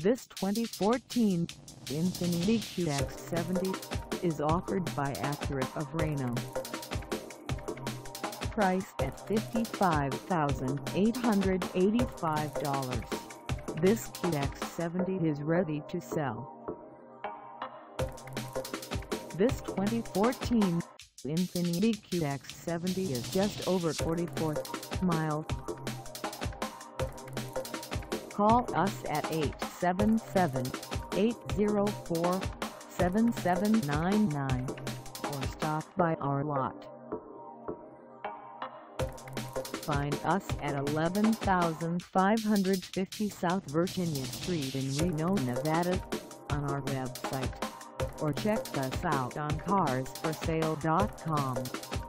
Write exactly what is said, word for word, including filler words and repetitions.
This twenty fourteen Infiniti Q X seventy is offered by ACURA of Reno. Priced at fifty-five thousand eight hundred eighty-five dollars, this Q X seventy is ready to sell. This twenty fourteen Infiniti Q X seventy is just over forty-four miles. Call us at eight seven seven, eight zero four, seven seven nine nine or stop by our lot. Find us at eleven thousand five hundred fifty South Virginia Street in Reno, Nevada, on our website, or check us out on cars for sale dot com.